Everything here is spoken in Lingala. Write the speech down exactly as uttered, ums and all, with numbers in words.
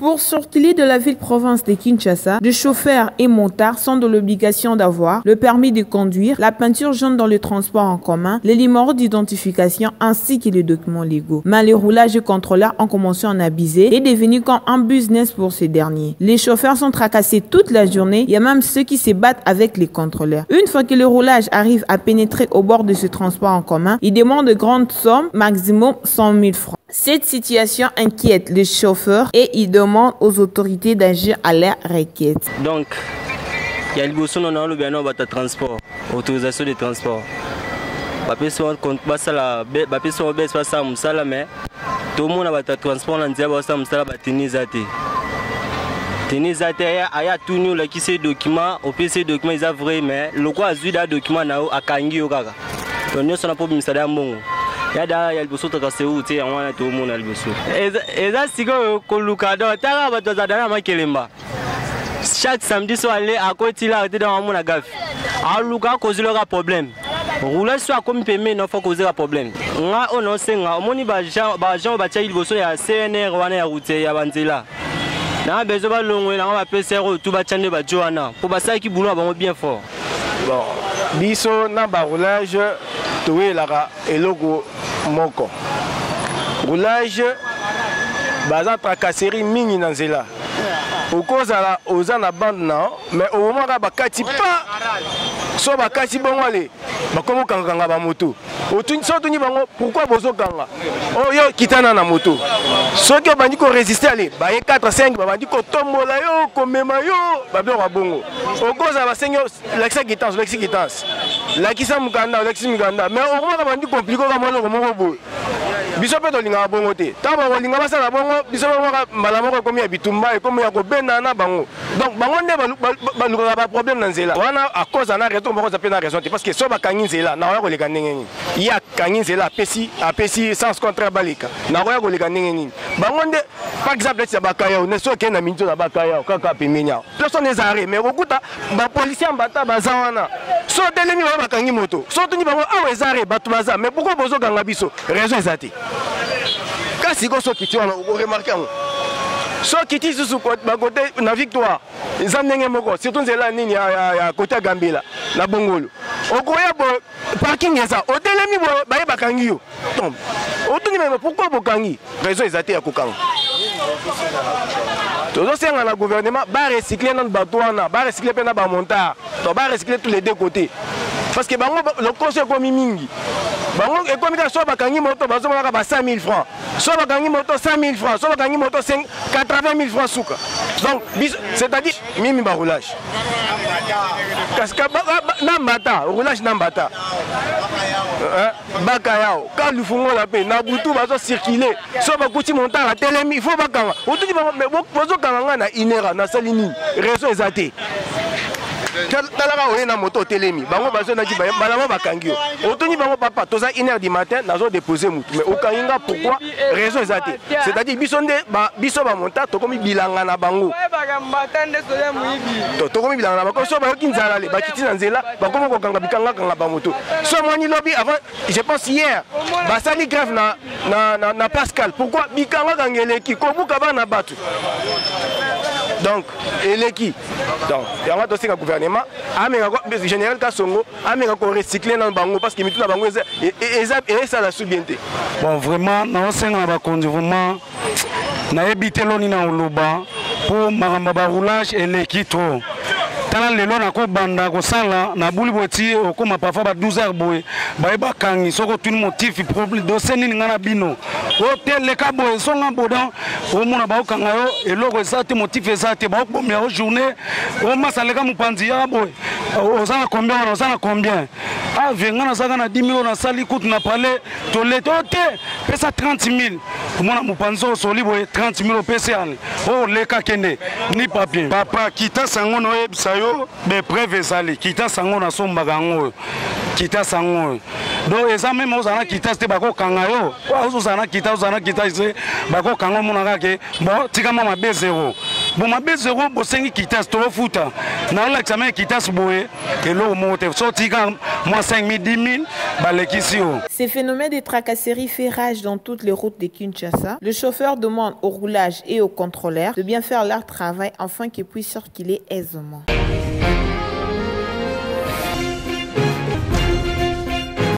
Pour sortir de la ville-province de Kinshasa, les chauffeurs et motards sont dans l'obligation d'avoir le permis de conduire, la peinture jaune dans le transport en commun, les numéros d'identification ainsi que les documents légaux. Mais les roulages et contrôleurs ont commencé à en abuser et devenu comme un business pour ces derniers. Les chauffeurs sont tracassés toute la journée, il y a même ceux qui se battent avec les contrôleurs. Une fois que le roulage arrive à pénétrer au bord de ce transport en commun, ils demandent de grandes sommes, maximum cent mille francs. Cette situation inquiète les chauffeurs et ils demandent aux autorités d'agir à leur requête. Donc, il y a le besoin de transport, autorisation de transport. Papier sont contre ça la, papier sont baisse pas ça musala mais tout le monde a le transport dans dia ça musala ba tenizate. Tenizate aya tout nous là qui ces documents, au P C documents ils a vrai mais le quoi azui da document na o akangi o kaka. Donc nous sommes pas bien ça bon. Yada ya liboso takase uti ya wana to mona liboso eza siko koluka do tala bato za dana makelemba chaque samedi so aller à côté là arrêter dans mona gafi a luka cause le problème roulage soit comme paiement non faut causer un problème nga ono senga omoni ba gens ba gens ba tia liboso ya C N R wana ya route ya banzela na bezo ba longwe na ba P C R tout ba tchande ba joana pour ba ça qui boulot ba bien fort bon biso na ba roulage towe la eloko moko roulage baza tracasserie mingi na nzela okozala oza na bande na mais au moment ka bakati pa so bakati bongo ale bakomo kanga ba moto otuni so tuni bango pourquoi bozo kanga oh yo kitana na moto so ke bandi ko résister ale ba ye quatre cinq ba bandi ko tombola yo ko mema yo ba blo ba bongo okozala ba senyo l'exa quittance l'exa quittance la kisa mukanda l'exa mukanda mais au moment ka bandi compliqué ka mona ko moko bo biso pe to linga bongo te taba ko linga basala bongo biso ko mbala moko komi ya bitumba e komi ya ko bena na bango donc bango nde ba luka ba problème na nzela wana à cause na raison moko za pe na raison te parce que so ba kangi nzela na wa ko leka ndenge ya kangi nzela apesi apesi sans contraire balika na wa ko leka ndenge bango nde par exemple si bakaya ne so ke na minto na bakaya kaka pemenya personne les arrêts mais okuta ba policier mbata baza wana so telemi ba kangi moto so tuni bango awa ezare batu baza mais pourquoi bozo ganga biso raison ezati kasi ko so kiti wana o remarquer so kiti susu ba côté na victoire ils ndenge moko surtout nzela nini ya ya côté Gambela na Bongolo okoya bo parking eza otelemi bo ba bakangi yo donc otuni mais pourquoi bokangi raison ezati ya kokanga tozo senga na gouvernement ba recycler dans bateau wana ba recycler pe na ba montard to ba recycler tous les deux côtés parce que bango le conseil komi mingi bango ekomika so bakangi moto bazo mona ba cinq mille francs so bakangi moto cinq mille francs so bakangi moto quatre-vingt mille francs souka donc c'est-à-dire mimi ba roulage parce que na mbata roulage na mbata hein bakayao quand lu fungo la pe na butu bazo circuler so bakuti montant la telemi il faut bakanga otuki mais bozo kanga na inera na salini réseau ezate talaka oye na moto telemi bango bazo na kiba balama bakangi otuni bango papa toza une heure du matin nazo déposer mutu mais okanginga pourquoi raison ezate c'est-à-dire biso nde ba biso ba monta to komi bilanga na bango to to komi bilanga na bango so ba kinzala le ba kiti na nzela ba komo ko kanga bikanga kanga ba moto so moni lobby avant je pense hier ba sali grève na na na, na Pascal pourquoi bikanga kangeleki ko buka ba na batu donc eleki donc ya wa dossier gouvernement amenga ko général Kasongo amenga ko recycler dans bango parce que mitu na bango eza eza eza la subiente bon vraiment na osenga ba kondi vraiment na ebitelo ni na oloba pour maramba ba roulage eleki trop tala lelo na ko banda ko sala na buli boti okoma parfois ba douze heures boy ba ba kangi soko tuni motif problème dossier ni ngana bino hotel le kabo songa bodan o mona ba okanga yo eloko ezate motif ezate ba okbomya o journée o masaleka mupanzi ya boy ozana combien on ozana combien ah vengana saka na dix mille na sali coûte na palais to le tote pesa trente mille mona mupanzi o soli boy trente mille pesa ale o le ka kende ni papier papa kita sango no ebisa yo be preuve sali kita sango na somba gango kita sango donc eza même ozana kita te bako kanga yo ozana kita ozana kita ise bako kanga mona kake bon tika mama B zéro Bon, ma bête zéro, bon, cinq quitas, trois fouta. Dans l'examen, quitas boué, et l'eau monte. Sorti quand moi cinq mille, dix mille, bah, les kissio. Ces phénomènes de tracasserie fait rage dans toutes les routes de Kinshasa. Le chauffeur demande au roulage et aux contrôleurs de bien faire leur travail afin qu'ils puissent circuler aisément.